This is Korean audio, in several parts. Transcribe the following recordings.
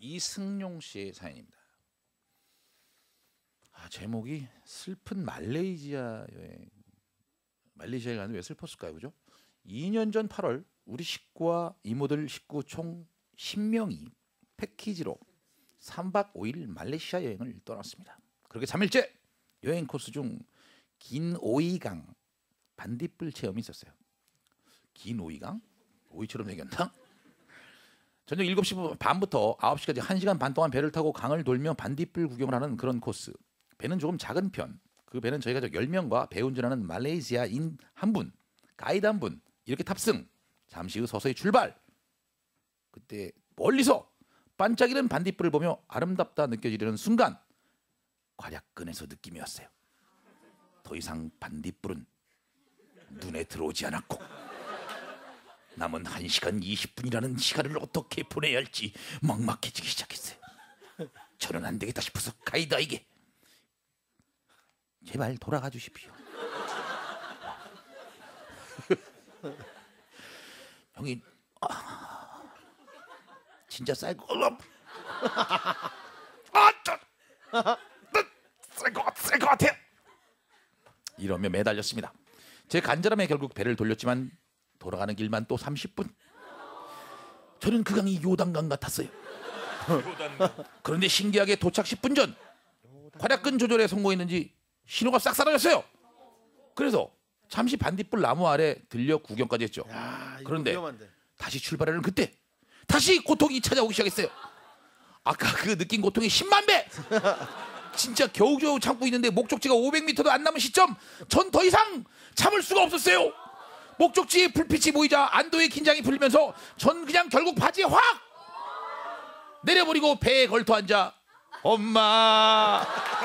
이승용 씨의 사연입니다. 제목이 슬픈 말레이시아 여행. 말레이시아에 가는데 왜 슬펐을까요, 그죠? 2년 전 8월 우리 식구와 이모들 식구 총 10명이 패키지로 3박 5일 말레이시아 여행을 떠났습니다. 그렇게 3일째 여행 코스 중 긴 오이강 반딧불 체험이 있었어요. 긴 오이강? 오이처럼 생겼나? 저녁 7시 반부터 9시까지 1시간 반 동안 배를 타고 강을 돌며 반딧불 구경을 하는 그런 코스. 배는 조금 작은 편. 그 배는 저희 가족 10명과 배 운전하는 말레이시아인 한 분, 가이드 한 분 이렇게 탑승. 잠시 후 서서히 출발. 그때 멀리서 반짝이는 반딧불을 보며 아름답다 느껴지려는 순간 괄약근에서 느낌이 왔어요. 더 이상 반딧불은 눈에 들어오지 않았고 남은 1시간 20분이라는 시간을 어떻게 보내야 할지 막막해지기 시작했어요. 저는 안 되겠다 싶어서 가이드에게 제발 돌아가 주십시오. 형이 진짜 쌀것 같아요. 이러며 매달렸습니다. 제 간절함에 결국 배를 돌렸지만 돌아가는 길만 또 30분. 저는 그 강이 요단강 같았어요. 그런데 신기하게 도착 10분 전 괄약근 조절에 성공했는지 신호가 싹 사라졌어요. 그래서 잠시 반딧불 나무 아래 들려 구경까지 했죠. 그런데 위험한데. 다시 출발하는 그때 다시 고통이 찾아오기 시작했어요. 아까 그 느낀 고통이 10만 배. 진짜 겨우겨우 참고 있는데 목적지가 500m도 안 남은 시점 전 더 이상 참을 수가 없었어요. 목적지에 불빛이 보이자 안도의 긴장이 풀리면서 전 그냥 결국 바지에 확 내려버리고 배에 걸터 앉아 엄마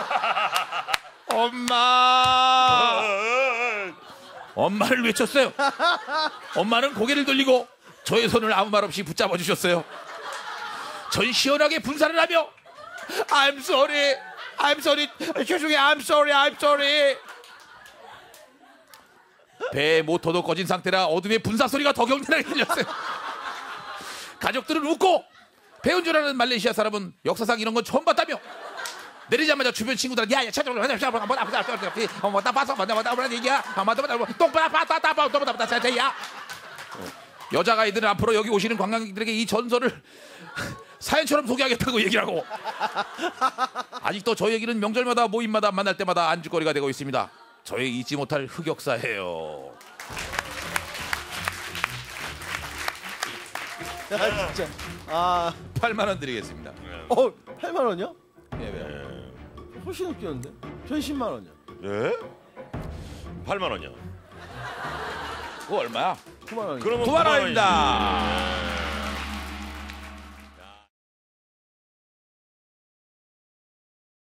엄마를 외쳤어요. 엄마는 고개를 돌리고 저의 손을 아무 말 없이 붙잡아 주셨어요. 전 시원하게 분사를 하며 I'm sorry 죄송해요 I'm sorry. 배의 모터도 꺼진 상태라 어둠의 분사 소리가 더 격렬하게 들렸어요. 가족들은 웃고 배 운전하는 말레이시아 사람은 역사상 이런 건 처음 봤다며 내리자마자 주변 친구들한테 야야 찾아보라 여자 가이드는 앞으로 여기 오시는 관광객들에게 이 전설을 사연처럼 소개하겠다고 얘기를 하고 아직도 저 얘기는 명절마다 모임마다 만날 때마다 안주거리가 되고 있습니다. 저의 잊지 못할 흑역사예요. 진짜. 8만 원 드리겠습니다. 8만 원이요? 예, 왜요? 훨씬 웃겼는데. 전 10만 원이요. 예? 8만 원이요. 그거 얼마야? 9만 원이요. 그러면 9만 원입니다.